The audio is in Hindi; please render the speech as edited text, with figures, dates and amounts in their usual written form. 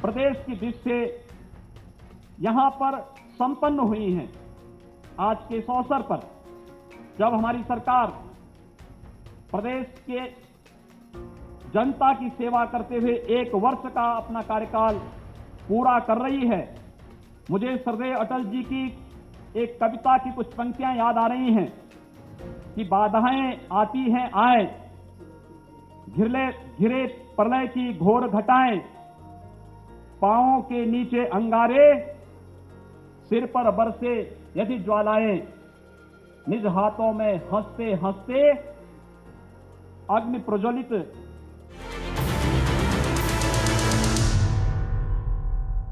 प्रदेश की दृष्टि यहां पर संपन्न हुई हैं। आज के इस अवसर पर जब हमारी सरकार प्रदेश के जनता की सेवा करते हुए 1 वर्ष का अपना कार्यकाल पूरा कर रही है, मुझे श्रद्धेय अटल जी की एक कविता की कुछ पंक्तियां याद आ रही हैं कि बाधाएं आती हैं आए, घिरे प्रलय की घोर घटाएं, पांवों के नीचे अंगारे, सिर पर बरसे यदि ज्वालाएं, निज हाथों में हंसते हंसते अग्नि प्रज्वलित